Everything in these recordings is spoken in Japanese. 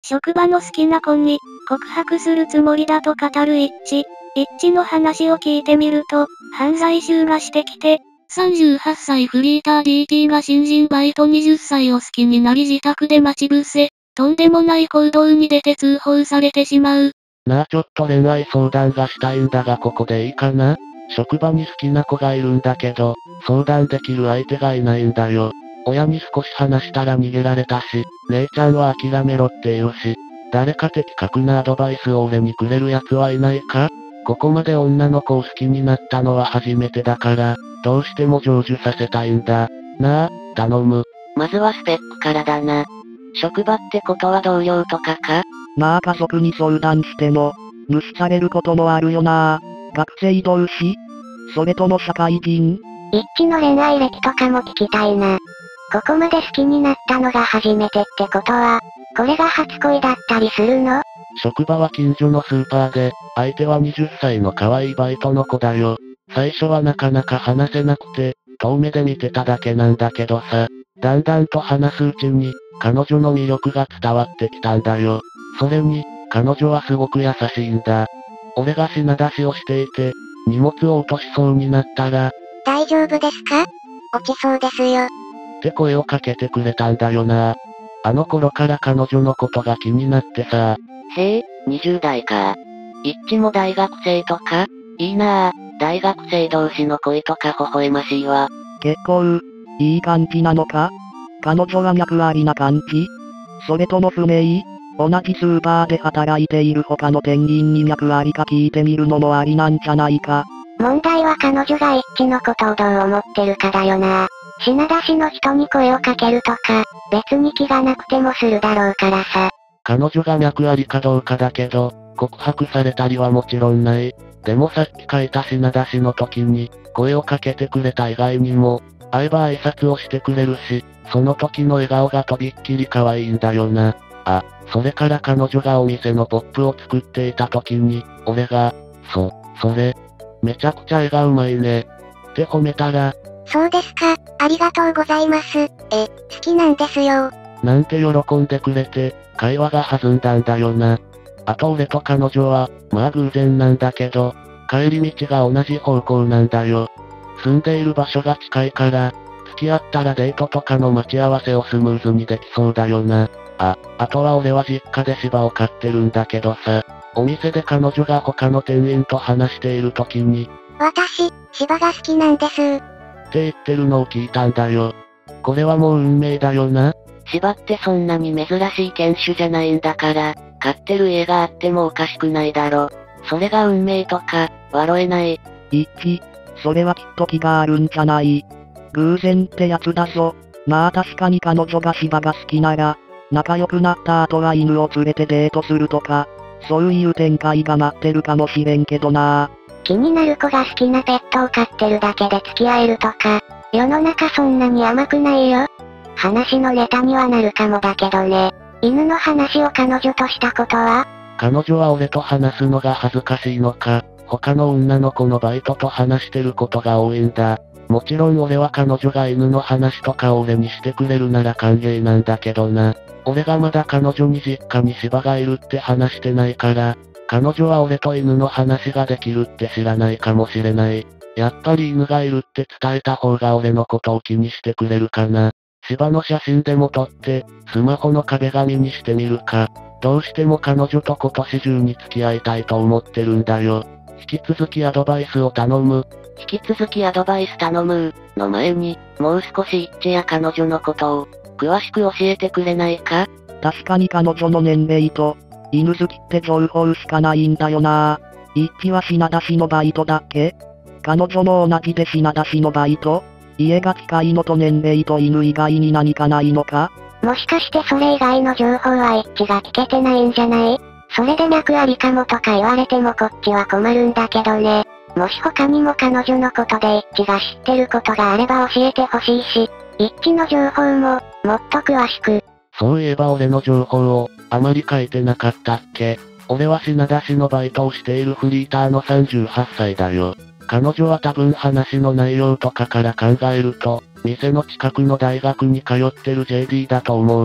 職場の好きな子に、告白するつもりだと語る一致。一致の話を聞いてみると、犯罪集がしてきて、38歳フリーター DT が新人バイト20歳を好きになり自宅で待ち伏せ、とんでもない行動に出て通報されてしまう。 なあちょっと恋愛相談がしたいんだがここでいいかな？職場に好きな子がいるんだけど、相談できる相手がいないんだよ。親に少し話したら逃げられたし、姉ちゃんは諦めろって言うし、誰か的確なアドバイスを俺にくれる奴はいないか？ここまで女の子を好きになったのは初めてだから、どうしても成就させたいんだ。なあ、頼む。 まずはスペックからだな。職場ってことは同僚とかか？ まあ家族に相談しても、無視されることもあるよな。学生同士？それとも社会人？ 一致の恋愛歴とかも聞きたいな。ここまで好きになったのが初めてってことは、これが初恋だったりするの？ 職場は近所のスーパーで、相手は20歳の可愛いバイトの子だよ。最初はなかなか話せなくて、遠目で見てただけなんだけどさ、だんだんと話すうちに、彼女の魅力が伝わってきたんだよ。それに、彼女はすごく優しいんだ。俺が品出しをしていて、荷物を落としそうになったら、 大丈夫ですか？落ちそうですよ。 って声をかけてくれたんだよな。あの頃から彼女のことが気になってさ。 へえ、20代か。一致も大学生とか？いいなぁ、大学生同士の恋とか微笑ましいわ。 結構、いい感じなのか？彼女は脈ありな感じ？それとも不明？同じスーパーで働いている他の店員に脈ありか聞いてみるのもありなんじゃないか？ 問題は彼女が一致のことをどう思ってるかだよな。品出しの人に声をかけるとか、別に気がなくてもするだろうからさ。 彼女が脈ありかどうかだけど、告白されたりはもちろんない。でもさっき書いた品出しの時に、声をかけてくれた以外にも、会えば挨拶をしてくれるし、その時の笑顔がとびっきり可愛いんだよな。あ、それから彼女がお店のポップを作っていた時に、俺が、それ、めちゃくちゃ絵がうまいね。って褒めたら、 そうですか、ありがとうございます。好きなんですよ。 なんて喜んでくれて、会話が弾んだんだよな。あと俺と彼女は、まあ偶然なんだけど、帰り道が同じ方向なんだよ。住んでいる場所が近いから、付き合ったらデートとかの待ち合わせをスムーズにできそうだよな。あとは俺は実家で芝を飼ってるんだけどさ、お店で彼女が他の店員と話している時に、 私、芝が好きなんです。 って言ってるのを聞いたんだよ。これはもう運命だよな。 芝ってそんなに珍しい犬種じゃないんだから、飼ってる家があってもおかしくないだろ。それが運命とか、笑えない。 それはきっと気があるんじゃない？偶然ってやつだぞ。まあ確かに彼女が芝が好きなら、仲良くなった後は犬を連れてデートするとか、そういう展開が待ってるかもしれんけどな。 気になる子が好きなペットを飼ってるだけで付き合えるとか、世の中そんなに甘くないよ。話のネタにはなるかもだけどね。犬の話を彼女としたことは？ 彼女は俺と話すのが恥ずかしいのか、他の女の子のバイトと話してることが多いんだ。もちろん俺は彼女が犬の話とかを俺にしてくれるなら歓迎なんだけどな。俺がまだ彼女に実家に芝がいるって話してないから、彼女は俺と犬の話ができるって知らないかもしれない。やっぱり犬がいるって伝えた方が俺のことを気にしてくれるかな。芝の写真でも撮って、スマホの壁紙にしてみるか。どうしても彼女と今年中に付き合いたいと思ってるんだよ。引き続きアドバイスを頼む。 引き続きアドバイス頼むの前に、もう少し一致や彼女のことを、詳しく教えてくれないか？ 確かに彼女の年齢と、犬好きって情報しかないんだよな。一致は品出しのバイトだっけ？彼女も同じで品出しのバイト？家が近いのと年齢と犬以外に何かないのか？ もしかしてそれ以外の情報は一致が聞けてないんじゃない？それで脈ありかもとか言われてもこっちは困るんだけどね。もし他にも彼女のことで一致が知ってることがあれば教えてほしいし、一致の情報も、もっと詳しく。 そういえば俺の情報を、あまり書いてなかったっけ？俺は品出しのバイトをしているフリーターの38歳だよ。彼女は多分話の内容とかから考えると、店の近くの大学に通ってる JD だと思う。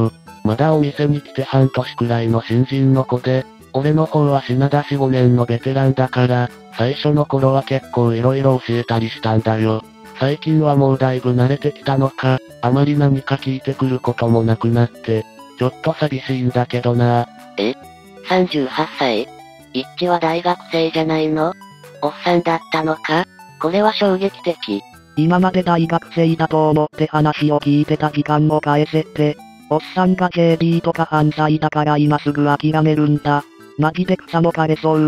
まだお店に来て半年くらいの新人の子で、俺の方は品出し5年のベテランだから、最初の頃は結構色々教えたりしたんだよ。最近はもうだいぶ慣れてきたのか、あまり何か聞いてくることもなくなって、ちょっと寂しいんだけどな。 38歳？一致は大学生じゃないの？おっさんだったのか？これは衝撃的。 今まで大学生だと思って話を聞いてた時間も返せって、おっさんが JD とか犯罪だから今すぐ諦めるんだ。マジで草も枯れそう。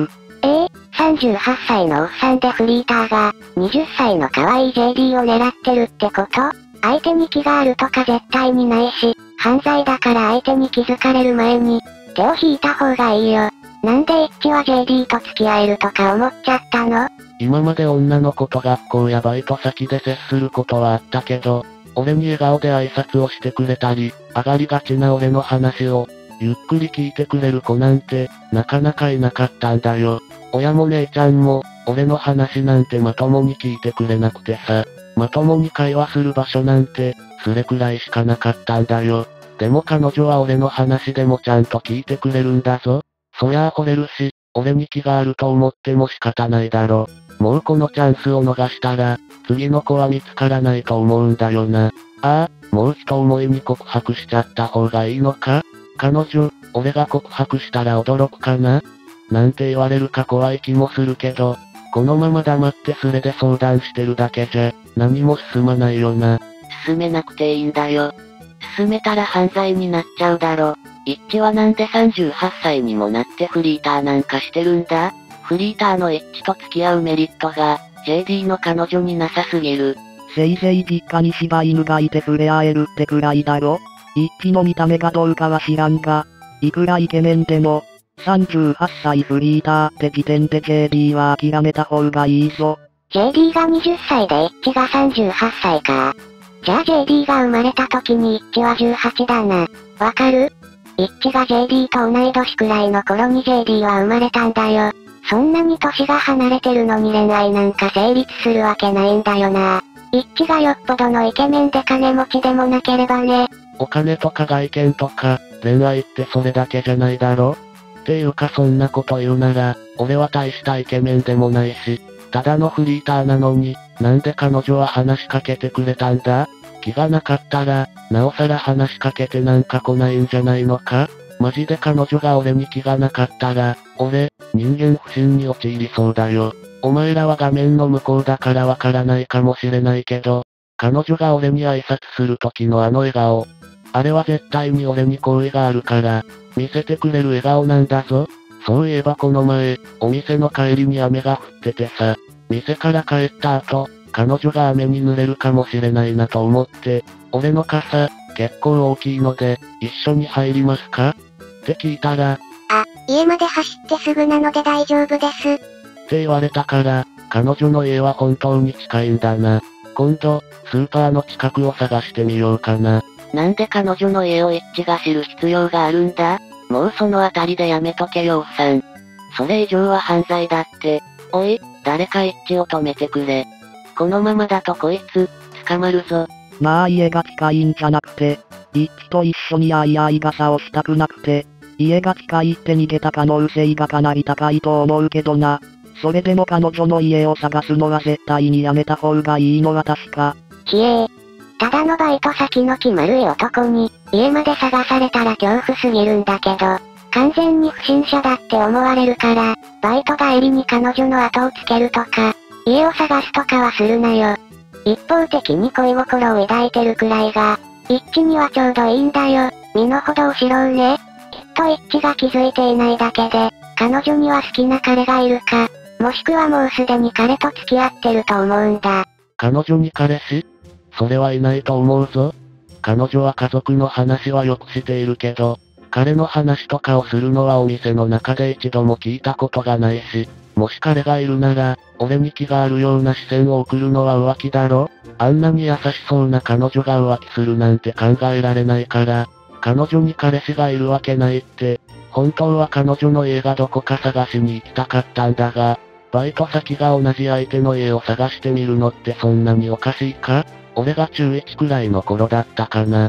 38歳のおっさんでフリーターが、20歳の可愛い JD を狙ってるってこと？相手に気があるとか絶対にないし、犯罪だから相手に気づかれる前に、手を引いた方がいいよ。なんで一致は JD と付き合えるとか思っちゃったの？ 今まで女の子と学校やバイト先で接することはあったけど、俺に笑顔で挨拶をしてくれたり、上がりがちな俺の話を、ゆっくり聞いてくれる子なんて、なかなかいなかったんだよ。親も姉ちゃんも、俺の話なんてまともに聞いてくれなくてさ、まともに会話する場所なんて、それくらいしかなかったんだよ。でも彼女は俺の話でもちゃんと聞いてくれるんだぞ。そりゃあ惚れるし、俺に気があると思っても仕方ないだろ。もうこのチャンスを逃したら、次の子は見つからないと思うんだよな。もう一思いに告白しちゃった方がいいのか？彼女、俺が告白したら驚くかな？なんて言われるか怖い気もするけど、このまま黙ってそれで相談してるだけじゃ、何も進まないよな。 進めなくていいんだよ。進めたら犯罪になっちゃうだろ。一致はなんで38歳にもなってフリーターなんかしてるんだ？フリーターの一致と付き合うメリットが、JD の彼女になさすぎる。 せいぜい実家に柴犬がいて触れ合えるってくらいだろ？一致の見た目がどうかは知らんが、いくらイケメンでも、38歳フリーターって時点で JD は諦めた方がいいぞ。 JD が20歳で一致が38歳か。じゃあ JD が生まれた時に一致は18だな。わかる？一致が JD と同い年くらいの頃に JD は生まれたんだよ。そんなに年が離れてるのに恋愛なんか成立するわけないんだよな。一致がよっぽどのイケメンで金持ちでもなければね。 お金とか外見とか、恋愛ってそれだけじゃないだろ？っていうかそんなこと言うなら、俺は大したイケメンでもないし、ただのフリーターなのに、なんで彼女は話しかけてくれたんだ？気がなかったら、なおさら話しかけてなんか来ないんじゃないのか？マジで彼女が俺に気がなかったら、俺、人間不信に陥りそうだよ。お前らは画面の向こうだからわからないかもしれないけど、彼女が俺に挨拶する時のあの笑顔。あれは絶対に俺に好意があるから、見せてくれる笑顔なんだぞ。そういえばこの前、お店の帰りに雨が降っててさ、店から帰った後、彼女が雨に濡れるかもしれないなと思って、俺の傘、結構大きいので、一緒に入りますか？って聞いたら、 家まで走ってすぐなので大丈夫です。 って言われたから、彼女の家は本当に近いんだな。今度、スーパーの近くを探してみようかな。 なんで彼女の家を一致が知る必要があるんだ？もうそのあたりでやめとけよおっさん。それ以上は犯罪だって。おい、誰か一致を止めてくれ。このままだとこいつ、捕まるぞ。 まあ家が近いんじゃなくて、一致と一緒に相い傘をしたくなくて、家が近いって逃げた可能性がかなり高いと思うけどな。それでも彼女の家を探すのは絶対にやめた方がいいのは確か。 ただのバイト先の気丸い男に、家まで探されたら恐怖すぎるんだけど、完全に不審者だって思われるから、バイト帰りに彼女の後をつけるとか、家を探すとかはするなよ。一方的に恋心を抱いてるくらいが、一致にはちょうどいいんだよ。身の程を知ろうね。きっと一致が気づいていないだけで、彼女には好きな彼がいるか、もしくはもうすでに彼と付き合ってると思うんだ。 彼女に彼氏？それはいないと思うぞ。彼女は家族の話はよくしているけど、彼の話とかをするのはお店の中で一度も聞いたことがないし、もし彼がいるなら、俺に気があるような視線を送るのは浮気だろ？あんなに優しそうな彼女が浮気するなんて考えられないから、彼女に彼氏がいるわけないって、本当は彼女の家がどこか探しに行きたかったんだが、バイト先が同じ相手の家を探してみるのってそんなにおかしいか？俺が中1くらいの頃だったかな。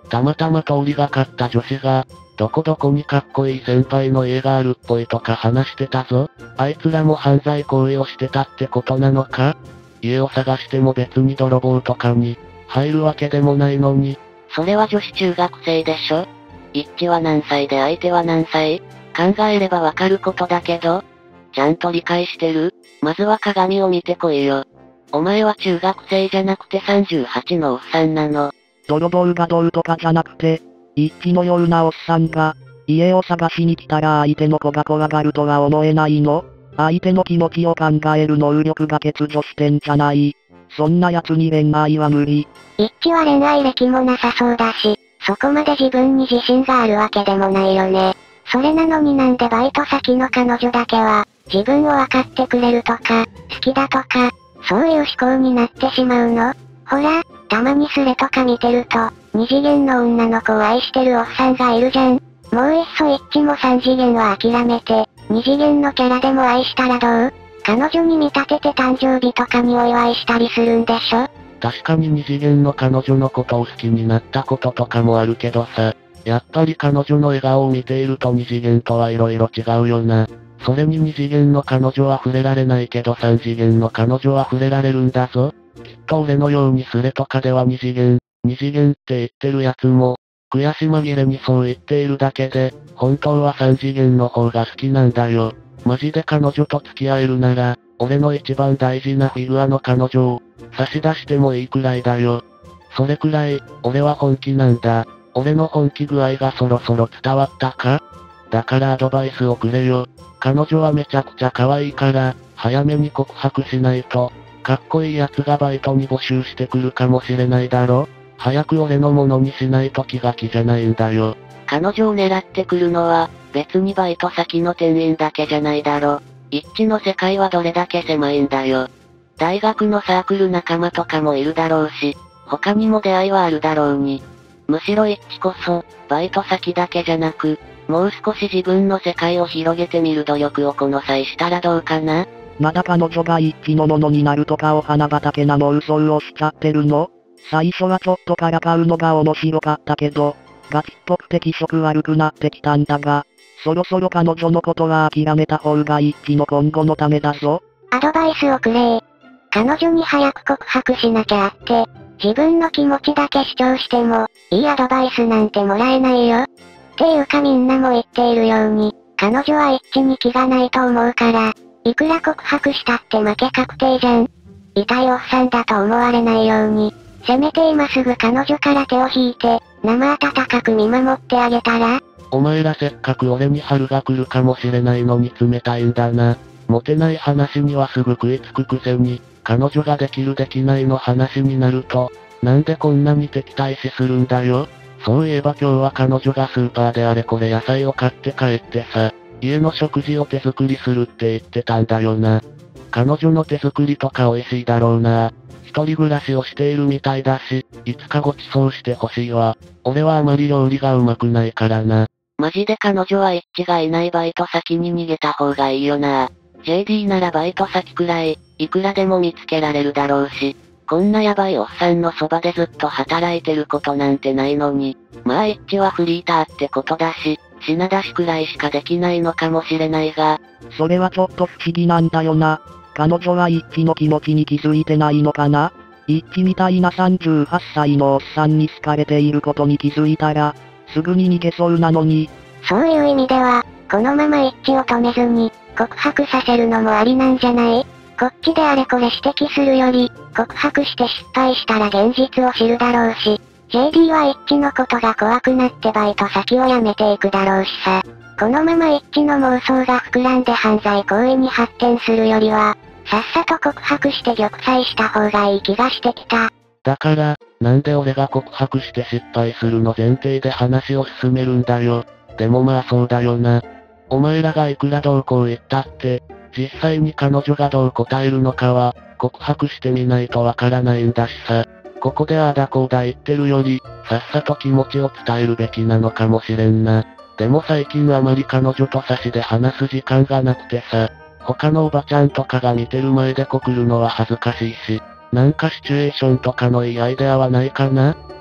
たまたま通りがかった女子が、どこどこにかっこいい先輩の家があるっぽいとか話してたぞ。あいつらも犯罪行為をしてたってことなのか？家を探しても別に泥棒とかに入るわけでもないのに。 それは女子中学生でしょ？一致は何歳で相手は何歳？考えればわかることだけど、ちゃんと理解してる？まずは鏡を見てこいよ。お前は中学生じゃなくて38のおっさんなの。 泥棒がどうとかじゃなくて、一致のようなおっさんが、家を探しに来たら相手の子が怖がるとは思えないの？相手の気持ちを考える能力が欠如してんじゃない。そんな奴に恋愛は無理。 一致は恋愛歴もなさそうだし、そこまで自分に自信があるわけでもないよね。それなのになんでバイト先の彼女だけは、自分を分かってくれるとか、好きだとか、そういう思考になってしまうの？ほら、たまにスレとか見てると、二次元の女の子を愛してるおっさんがいるじゃん。もういっそ一致も三次元は諦めて、二次元のキャラでも愛したらどう？彼女に見立てて誕生日とかにお祝いしたりするんでしょ？ 確かに二次元の彼女のことを好きになったこととかもあるけどさ、やっぱり彼女の笑顔を見ていると二次元とは色々違うよな。それに二次元の彼女は触れられないけど三次元の彼女は触れられるんだぞ。きっと俺のようにスレとかでは二次元って言ってるやつも、悔し紛れにそう言っているだけで、本当は三次元の方が好きなんだよ。マジで彼女と付き合えるなら、俺の一番大事なフィギュアの彼女を、差し出してもいいくらいだよ。それくらい、俺は本気なんだ。俺の本気具合がそろそろ伝わったか？だからアドバイスをくれよ。彼女はめちゃくちゃ可愛いから、早めに告白しないと、かっこいい奴がバイトに募集してくるかもしれないだろ。早く俺のものにしないと気が気じゃないんだよ。 彼女を狙ってくるのは、別にバイト先の店員だけじゃないだろ。一致の世界はどれだけ狭いんだよ。大学のサークル仲間とかもいるだろうし、他にも出会いはあるだろうに。むしろ一致こそ、バイト先だけじゃなく、もう少し自分の世界を広げてみる努力をこの際したらどうかな？ まだ彼女が一致のものになるとかお花畑な妄想をしちゃってるの？最初はちょっとからかうのが面白かったけど、ガチっぽくて気色悪くなってきたんだが、そろそろ彼女のことは諦めた方が一致の今後のためだぞ。 アドバイスをくれー。彼女に早く告白しなきゃって、自分の気持ちだけ主張しても、いいアドバイスなんてもらえないよ。っていうかみんなも言っているように、彼女は一致に気がないと思うから、いくら告白したって負け確定じゃん。痛いおっさんだと思われないように、せめて今すぐ彼女から手を引いて、生温かく見守ってあげたら？ お前らせっかく俺に春が来るかもしれないのに冷たいんだな。モテない話にはすぐ食いつくくせに、彼女ができるできないの話になると、なんでこんなに敵対視するんだよ。そういえば今日は彼女がスーパーであれこれ野菜を買って帰ってさ、家の食事を手作りするって言ってたんだよな。彼女の手作りとか美味しいだろうな。一人暮らしをしているみたいだし、いつかご馳走してほしいわ。俺はあまり料理がうまくないからな。 マジで彼女は一致がいないバイト先に逃げた方がいいよな。JD ならバイト先くらい、いくらでも見つけられるだろうし、こんなヤバいおっさんのそばでずっと働いてることなんてないのに、まあ一致はフリーターってことだし、品出しくらいしかできないのかもしれないが。 それはちょっと不思議なんだよな。彼女は一致の気持ちに気づいてないのかな？一致みたいな38歳のおっさんに好かれていることに気づいたら、すぐに逃げそうなのに。 そういう意味では、このまま一致を止めずに、告白させるのもありなんじゃない？こっちであれこれ指摘するより、告白して失敗したら現実を知るだろうし、JD は一致のことが怖くなってバイト先を辞めていくだろうしさ。このまま一致の妄想が膨らんで犯罪行為に発展するよりは、さっさと告白して玉砕した方がいい気がしてきた。 だから、なんで俺が告白して失敗するの前提で話を進めるんだよ。でもまあそうだよな。お前らがいくらどうこう言ったって、実際に彼女がどう答えるのかは、告白してみないとわからないんだしさ。ここでああだこうだ言ってるより、さっさと気持ちを伝えるべきなのかもしれんな。でも最近あまり彼女と差しで話す時間がなくてさ、他のおばちゃんとかが見てる前で告るのは恥ずかしいし、なんかシチュエーションとかのいいアイデアはないかな？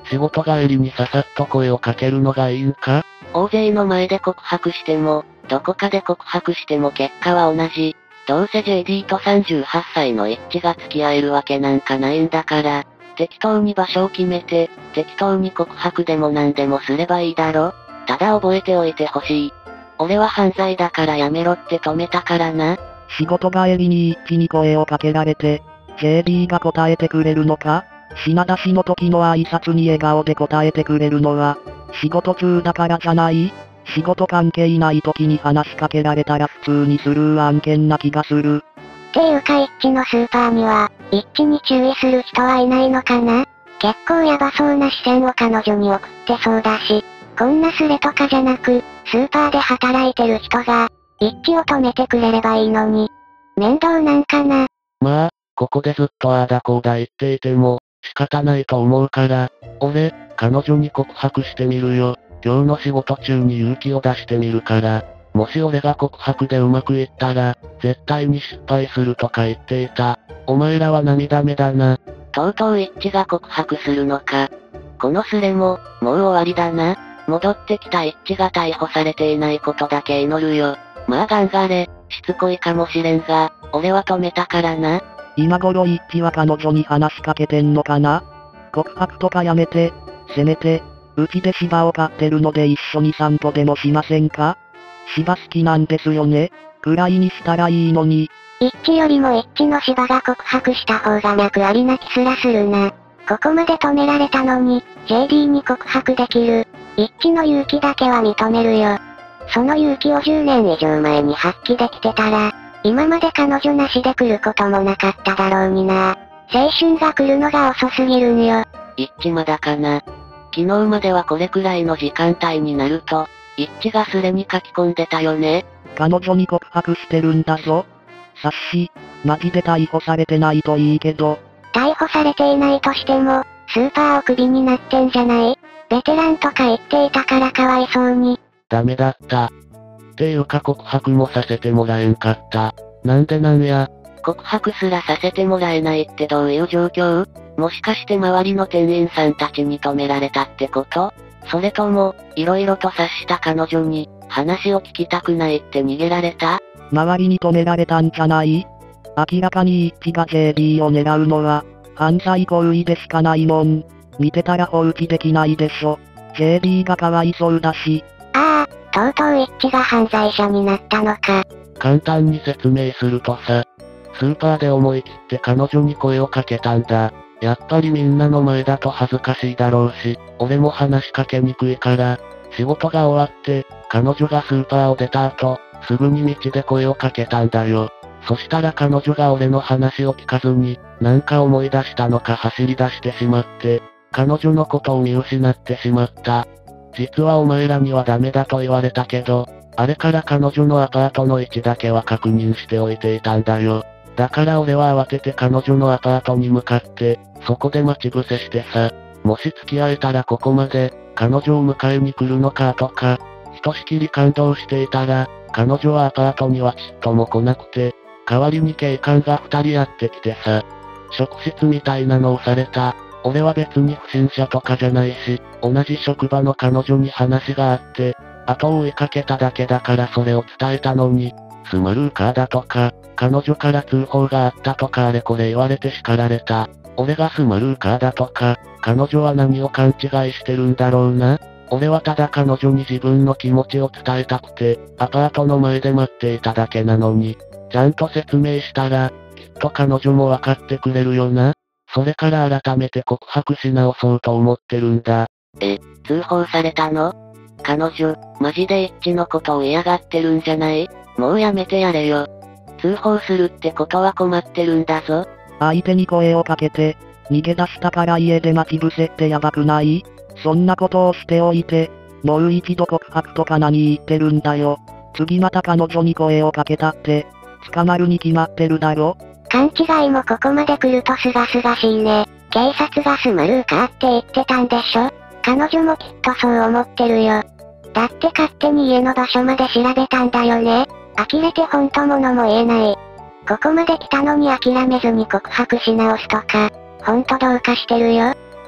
仕事帰りにささっと声をかけるのがいいんか？ 大勢の前で告白しても、どこかで告白しても結果は同じ。どうせ JD と38歳のエッチが付き合えるわけなんかないんだから、適当に場所を決めて、適当に告白でも何でもすればいいだろ。ただ覚えておいてほしい。俺は犯罪だからやめろって止めたからな。 仕事帰りに一気に声をかけられて、JD が答えてくれるのか？品出しの時の挨拶に笑顔で答えてくれるのは、仕事中だからじゃない？仕事関係ない時に話しかけられたら普通にスルー案件な気がする。 っていうか一致のスーパーには、一致に注意する人はいないのかな？結構ヤバそうな視線を彼女に送ってそうだし、こんなスレとかじゃなく、スーパーで働いてる人が、一致を止めてくれればいいのに。面倒なんかな？ まあ、ここでずっとああだこうだ言っていても、仕方ないと思うから、俺、彼女に告白してみるよ。今日の仕事中に勇気を出してみるから、もし俺が告白でうまくいったら、絶対に失敗するとか言っていた。お前らは涙目だな。 とうとう一致が告白するのか。このスレも、もう終わりだな。戻ってきた一致が逮捕されていないことだけ祈るよ。まあ頑張れ、しつこいかもしれんが、俺は止めたからな。 今頃一致は彼女に話しかけてんのかな？告白とかやめて、せめて、うちで芝を飼ってるので一緒に散歩でもしませんか？芝好きなんですよね、くらいにしたらいいのに。 一致よりも一致の芝が告白した方が脈ありな気すらするな。ここまで止められたのに、JD に告白できる。一致の勇気だけは認めるよ。その勇気を10年以上前に発揮できてたら、今まで彼女なしで来ることもなかっただろうにな。青春が来るのが遅すぎるんよ。 一致まだかな。昨日まではこれくらいの時間帯になると、一致がスレに書き込んでたよね。 彼女に告白してるんだぞ。さっし、マジで逮捕されてないといいけど。 逮捕されていないとしても、スーパーをクビになってんじゃない？ベテランとか言っていたからかわいそうに。 ダメだった。っていうか告白もさせてもらえんかった。なんでなんや。 告白すらさせてもらえないってどういう状況？もしかして周りの店員さんたちに止められたってこと？それとも、色々と察した彼女に、話を聞きたくないって逃げられた？ 周りに止められたんじゃない？明らかに一致が JD を狙うのは、犯罪行為でしかないもん。見てたら放置できないでしょ。JD がかわいそうだし。 ああ、とうとう一致が犯罪者になったのか。 簡単に説明するとさ、スーパーで思い切って彼女に声をかけたんだ。やっぱりみんなの前だと恥ずかしいだろうし、俺も話しかけにくいから、仕事が終わって、彼女がスーパーを出た後、すぐに道で声をかけたんだよ。そしたら彼女が俺の話を聞かずに、なんか思い出したのか走り出してしまって、彼女のことを見失ってしまった。実はお前らにはダメだと言われたけど、あれから彼女のアパートの位置だけは確認しておいていたんだよ。だから俺は慌てて彼女のアパートに向かって、そこで待ち伏せしてさ、もし付き合えたらここまで、彼女を迎えに来るのかとか、ひとしきり感動していたら、彼女はアパートにはちっとも来なくて、代わりに警官が2人やってきてさ、職質みたいなのをされた。俺は別に不審者とかじゃないし、同じ職場の彼女に話があって、後を追いかけただけだからそれを伝えたのに、スマルーカーだとか、彼女から通報があったとかあれこれ言われて叱られた。俺がスマルーカーだとか、彼女は何を勘違いしてるんだろうな。俺はただ彼女に自分の気持ちを伝えたくて、アパートの前で待っていただけなのに、ちゃんと説明したら、きっと彼女も分かってくれるよな。それから改めて告白し直そうと思ってるんだ。 通報されたの？彼女、マジで一致のことを嫌がってるんじゃない？もうやめてやれよ。通報するってことは困ってるんだぞ。 相手に声をかけて、逃げ出したから家で待ち伏せってやばくない？そんなことをしておいて、もう一度告白とか何言ってるんだよ。次また彼女に声をかけたって、捕まるに決まってるだろ。 勘違いもここまで来るとすがすがしいね。警察がスマルーカーって言ってたんでしょ？彼女もきっとそう思ってるよ。だって勝手に家の場所まで調べたんだよね。呆れて本当ものも言えない。ここまで来たのに諦めずに告白し直すとか、ほんとどうかしてるよ。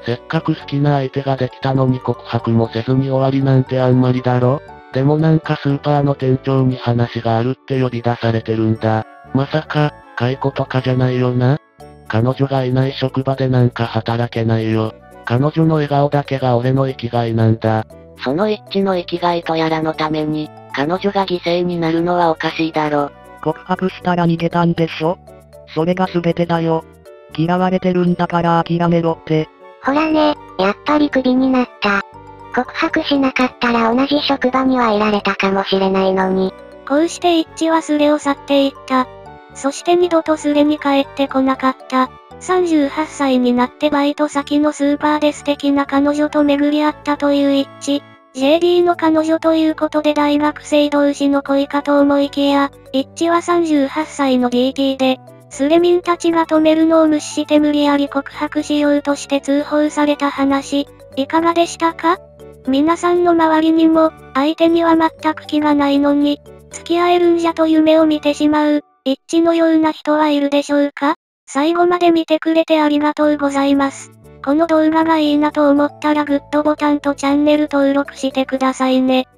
せっかく好きな相手ができたのに告白もせずに終わりなんてあんまりだろ。でもなんかスーパーの店長に話があるって呼び出されてるんだ。まさか、解雇とかじゃないよな。彼女がいない職場でなんか働けないよ。彼女の笑顔だけが俺の生きがいなんだ。 その一致の生きがいとやらのために、彼女が犠牲になるのはおかしいだろ。 告白したら逃げたんでしょ？それが全てだよ。嫌われてるんだから諦めろって。 ほらね、やっぱりクビになった。告白しなかったら同じ職場にはいられたかもしれないのに。 こうして一致はスレを去っていった。そして二度とスレに帰ってこなかった。38歳になってバイト先のスーパーで素敵な彼女と巡り合ったという一致。JD の彼女ということで大学生同士の恋かと思いきや、一致は38歳の DT で、スレミンたちが止めるのを無視して無理やり告白しようとして通報された話、いかがでしたか？皆さんの周りにも、相手には全く気がないのに、付き合えるんじゃと夢を見てしまう、一致のような人はいるでしょうか？最後まで見てくれてありがとうございます。この動画がいいなと思ったらグッドボタンとチャンネル登録してくださいね。